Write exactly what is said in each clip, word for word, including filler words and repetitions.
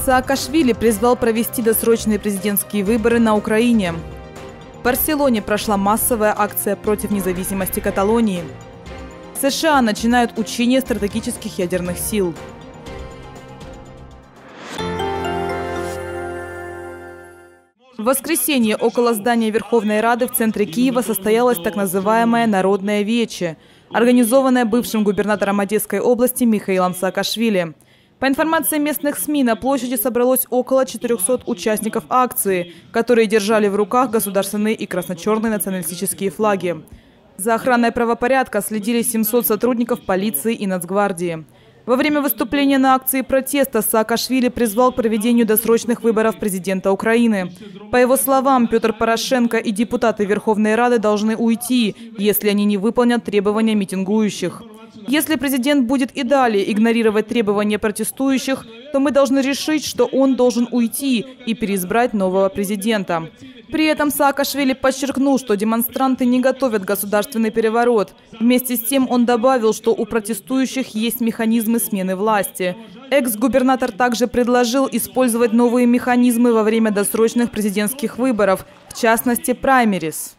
Саакашвили призвал провести досрочные президентские выборы на Украине. В Барселоне прошла массовая акция против независимости Каталонии. США начинают учение стратегических ядерных сил. В воскресенье около здания Верховной Рады в центре Киева состоялась так называемая «Народная вече», организованная бывшим губернатором Одесской области Михаилом Саакашвили. По информации местных СМИ, на площади собралось около четырёхсот участников акции, которые держали в руках государственные и красно-черные националистические флаги. За охраной правопорядка следили семьсот сотрудников полиции и Нацгвардии. Во время выступления на акции протеста Саакашвили призвал к проведению досрочных выборов президента Украины. По его словам, Петр Порошенко и депутаты Верховной Рады должны уйти, если они не выполнят требования митингующих. Если президент будет и далее игнорировать требования протестующих, то мы должны решить, что он должен уйти и переизбрать нового президента. При этом Саакашвили подчеркнул, что демонстранты не готовят государственный переворот. Вместе с тем он добавил, что у протестующих есть механизмы смены власти. Экс-губернатор также предложил использовать новые механизмы во время досрочных президентских выборов, в частности, праймерис.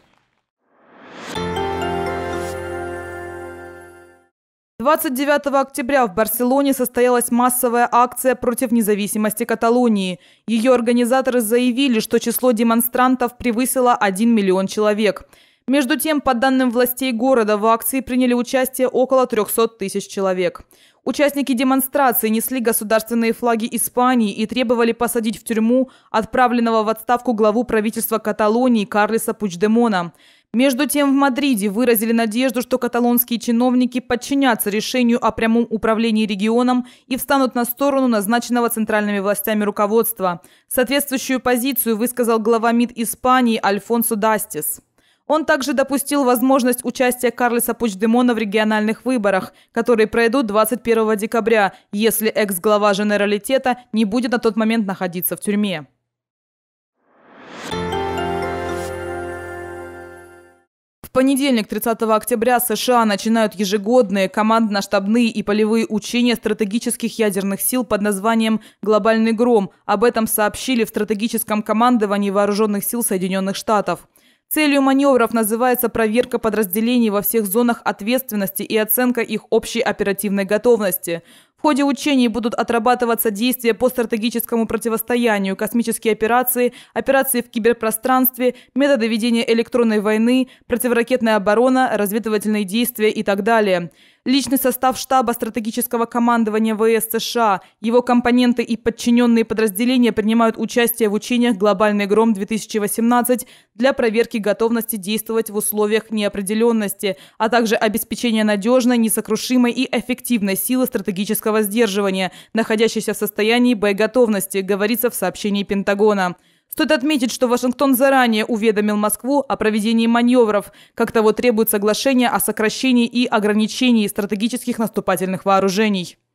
двадцать девятого октября в Барселоне состоялась массовая акция против независимости Каталонии. Ее организаторы заявили, что число демонстрантов превысило один миллион человек. Между тем, по данным властей города, в акции приняли участие около трёхсот тысяч человек. Участники демонстрации несли государственные флаги Испании и требовали посадить в тюрьму отправленного в отставку главу правительства Каталонии Карлеса Пучдемона. Между тем, в Мадриде выразили надежду, что каталонские чиновники подчинятся решению о прямом управлении регионом и встанут на сторону назначенного центральными властями руководства. Соответствующую позицию высказал глава МИД Испании Альфонсо Дастис. Он также допустил возможность участия Карлеса Пучдемона в региональных выборах, которые пройдут двадцать первого декабря, если экс-глава Женералитета не будет на тот момент находиться в тюрьме. В понедельник, тридцатого октября, США начинают ежегодные командно-штабные и полевые учения стратегических ядерных сил под названием «Глобальный гром». Об этом сообщили в стратегическом командовании Вооруженных сил Соединенных Штатов. Целью маневров называется проверка подразделений во всех зонах ответственности и оценка их общей оперативной готовности. В ходе учений будут отрабатываться действия по стратегическому противостоянию, космические операции, операции в киберпространстве, методы ведения электронной войны, противоракетная оборона, разведывательные действия и так далее. Личный состав штаба стратегического командования ВС США, его компоненты и подчиненные подразделения принимают участие в учениях «Глобальный гром-две тысячи восемнадцать» для проверки готовности действовать в условиях неопределенности, а также обеспечения надежной, несокрушимой и эффективной силы стратегического сдерживания, находящейся в состоянии боеготовности, говорится в сообщении Пентагона. Стоит отметить, что Вашингтон заранее уведомил Москву о проведении маневров, как того требует соглашение о сокращении и ограничении стратегических наступательных вооружений.